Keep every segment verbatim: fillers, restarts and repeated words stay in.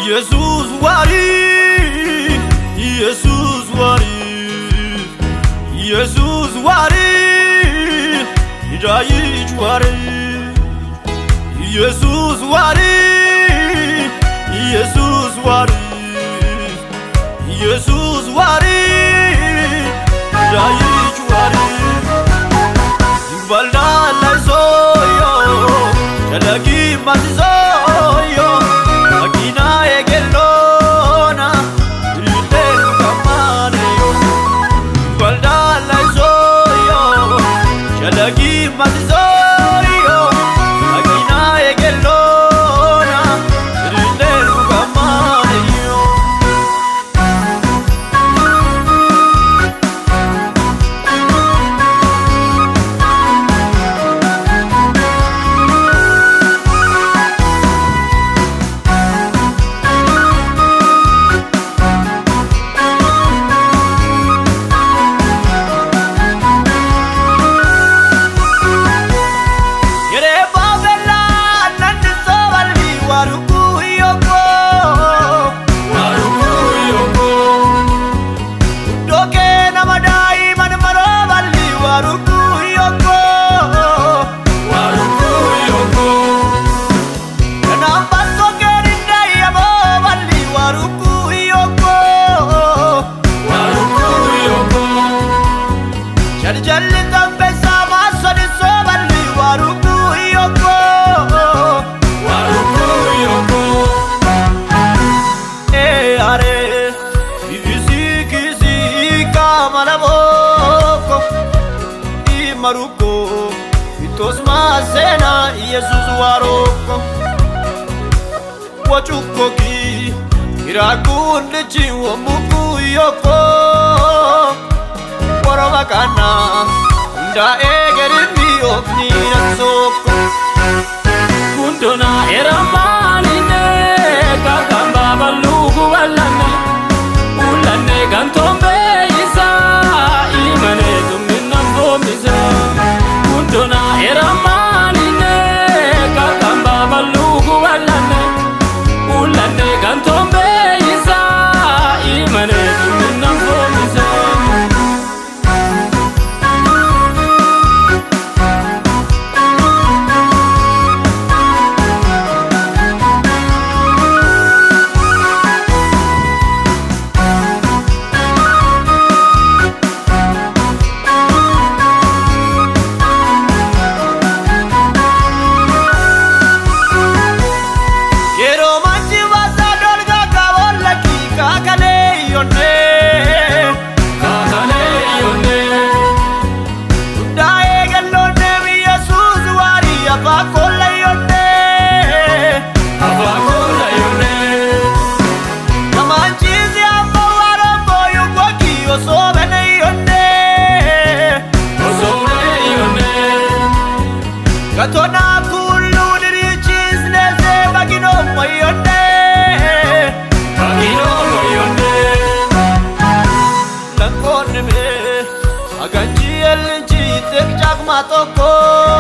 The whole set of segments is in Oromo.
Jesus wari, Jesus wari, Jesus wari, Ijai wari, Jesus wari, Jesus wari, Jesus wari, Ijai wari. Balda la zoyo, jalagi mazoyo. Lagi mazoyo, agina egelona, rinderu gamayo. Maruko, itos masena Jesus waroko. Wachuko ki, irakunde chiwo muku yoko. Warawakana, unda egeri biyo nina soko. Kundona eramani ne, kakamba balugu walane, ulane gantombe isa, imane tumina mbomisa. Kundona eramani ne, kakamba balugu walane, ulane gantombe isa, imane tumina mbomisa. Katona kulu dirichis neze bagino moyonde, bagino moyonde. Langone me aganji elji tek jak matoko,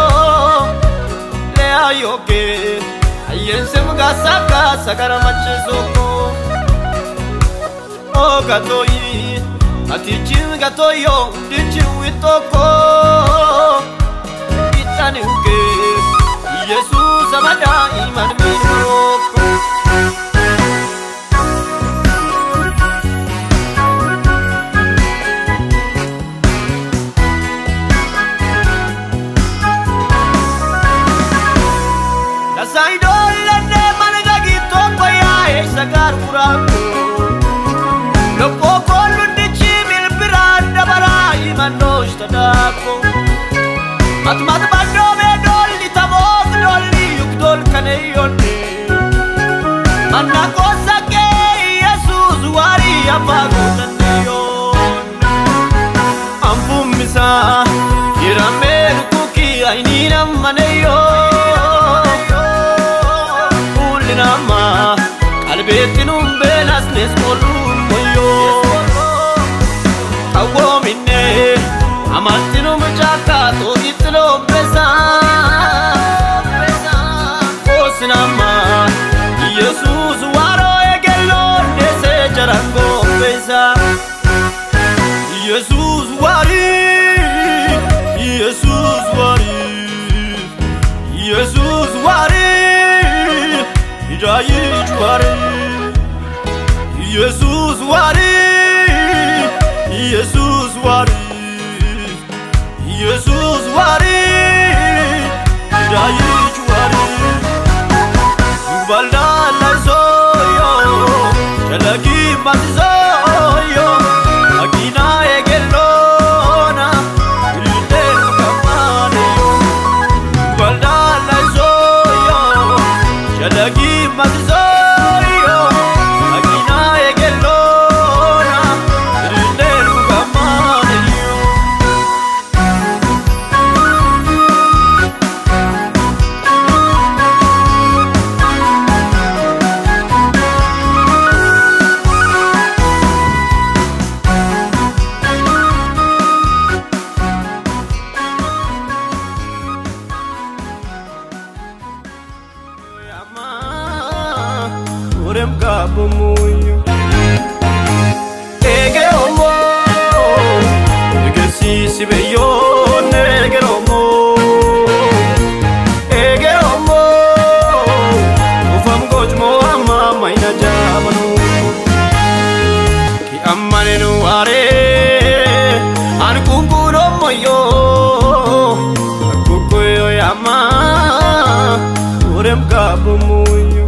le ayoke ayen semga saka sakara machesoko. O gatoyi atichin gatoyo dichin witoko. Itani uke Jesus amada iman minoko. La saidola ne managagi toko ya esagar urako. Loko kolu ndichi milpiranda bara iman nosh tadako. Mat mat bando me dolli tamok dolli yuk dol kaneyonde. Manna kosa ke Jesus wari apago kaneyonde. Ampum misa iramer kuki ainina maneyo. Ulina ma kalbetinum belas nesmolum moyo. Awo minne amaltinum chaka to itlo besa. Osinama Jesus waro ege. Jesus wari Jesus wari Jesus wari Ijayi wari Jesus wari Jesus wari Jesus wari Ijayi wari Balda la zoyo Jalagi mazoyo Agina egelona Ilden kamane Balda la zoyo Jalagi mazoyo Agina egelona Ilden kamane Urem kabumunyo Ege omo Ege sisi beyo Ege omo Ege omo Ufam gojmo amma maina jamanu Ki ammane nuare An kukuno moyo Kukuyo yama Urem kabumunyo